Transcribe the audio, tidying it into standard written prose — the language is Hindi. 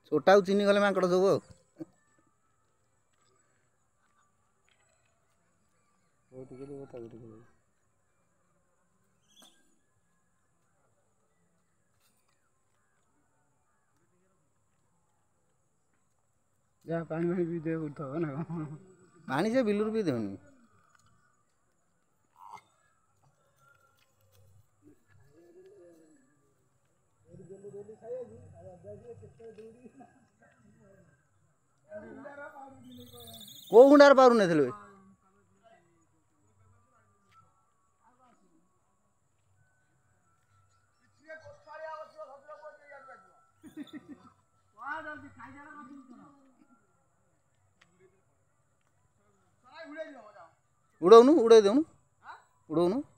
छोटा चिन्ह गले माकड़ सब जहाँ पानी पानी भी दे ना पानी से बिलुर भी देनी को गुंडार पार नहीं उड़ौनु उड़े देनु उड़ौनु